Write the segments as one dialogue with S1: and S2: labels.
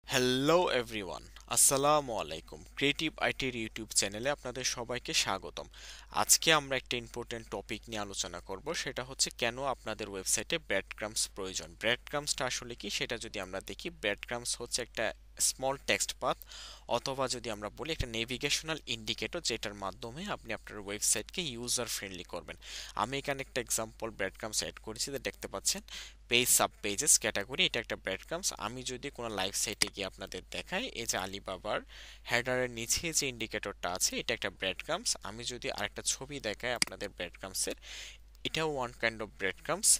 S1: Hello everyone, আসসালামু আলাইকুম। Creative আইটির YouTube চ্যানেলে আপনাদের সবাইকে স্বাগতম। আজকে আমরা একটা ইম্পর্টেন্ট টপিক নিয়ে আলোচনা করব, সেটা হচ্ছে কেন আপনাদের ওয়েবসাইটে ব্রেডক্রাম্বস প্রয়োজন। ব্রেডক্রাম্বসটা আসলে কি সেটা যদি আমরা দেখি, ব্রেডক্রাম্বস হচ্ছে একটা স্মল টেক্সট পাথ, অথবা যদি আমরা বলি একটা নেভিগেশনাল ইন্ডিকেটর, যেটার মাধ্যমে আপনি আপনার ওয়েবসাইটকে ইউজার ফ্রেন্ডলি করবেন। আমি এখানে একটা এক্সাম্পল ব্রেডক্রাম্বস অ্যাড করেছি, দেখতে পাচ্ছেন পেজ সাব পেজেস ক্যাটাগরি, এটা একটা ব্রেডক্রাম্বস। আমি যদি কোনো লাইভ সাইটে গিয়ে আপনাদের দেখাই, এই যে আলিবাবার হেডারের নিচে যে ইন্ডিকেটরটা আছে, এটা একটা ব্রেডক্রাম্বস। আমি যদি আরেকটা ছবি দেখাই আপনাদের ব্রেডক্রাম্বসের, এটাও ওয়ান কাইন্ড অফ ব্রেডক্রাম্বস।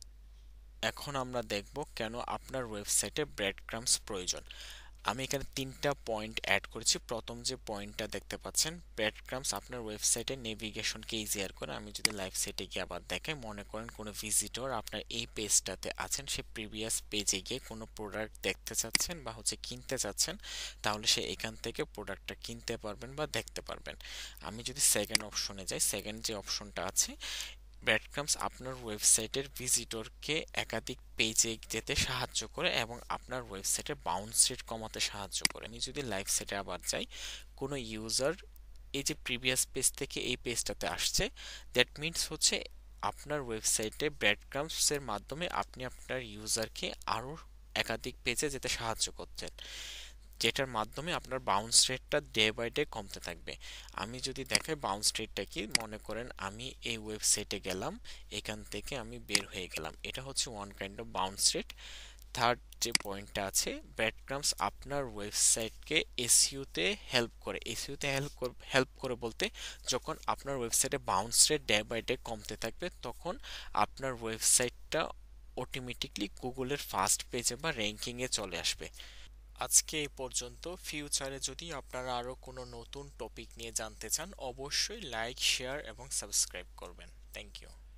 S1: এখন আমরা দেখব কেন আপনার ওয়েবসাইটে ব্রেডক্রাম্বস প্রয়োজন। আমি এখানে তিনটা পয়েন্ট অ্যাড করেছি। প্রথম যে পয়েন্টটা দেখতে পাচ্ছেন, ব্রেডক্রাম্বস আপনার ওয়েবসাইটে নেভিগেশনকে ইজিয়ার করে। আমি যদি লাইভ সাইটে গিয়ে আবার দেখাই, মনে করেন কোনো ভিজিটর আপনার এই পেজটাতে আছেন, সে প্রিভিয়াস পেজে গিয়ে কোনো প্রোডাক্ট দেখতে চাচ্ছেন বা কিনতে চাচ্ছেন, তাহলে সে এখান থেকে প্রোডাক্টটা কিনতে পারবেন বা দেখতে পারবেন। আমি যদি সেকেন্ড অপশনে যাই, সেকেন্ড যে অপশনটা আছে, ব্রেডক্রাম্বস আপনার ওয়েবসাইটের ভিজিটরকে একাধিক পেজে যেতে সাহায্য করে এবং আপনার ওয়েবসাইটের বাউন্স রেট কমাতে সাহায্য করে। আমি যদি লাইভ সেটে আবার যাই, কোনো ইউজার এই যে প্রিভিয়াস পেজ থেকে এই পেজটাতে আসছে, দ্যাট মিনস হচ্ছে আপনার ওয়েবসাইটে ব্রেডক্রাম্বসের মাধ্যমে আপনি আপনার ইউজারকে আরও একাধিক পেজে যেতে সাহায্য করছেন, যেটার মাধ্যমে আপনার বাউন্স রেটটা ডে বাই ডে কমতে থাকবে। আমি যদি দেখাই বাউন্স রেটটা কি, মনে করেন আমি এই ওয়েবসাইটে গেলাম, এখান থেকে আমি বের হয়ে গেলাম, এটা হচ্ছে one kind of bounce rate. Third যে পয়েন্টটা আছে, ব্রেডক্রাম্বস আপনার ওয়েবসাইটকে এসইওতে হেল্প করে। এসইওতে হেল্প করে বলতে, যখন আপনার ওয়েবসাইটে bounce rate day by day কমতে থাকবে, তখন আপনার ওয়েবসাইটটা অটোমেটিকলি গুগলের ফার্স্ট পেজে বা র্যাঙ্কিংয়ে চলে আসবে। আজকে এই পর্যন্ত। ফিউচারে যদি আপনারা আরও কোনো নতুন টপিক নিয়ে জানতে চান, অবশ্যই লাইক, শেয়ার এবং সাবস্ক্রাইব করবেন। Thank you.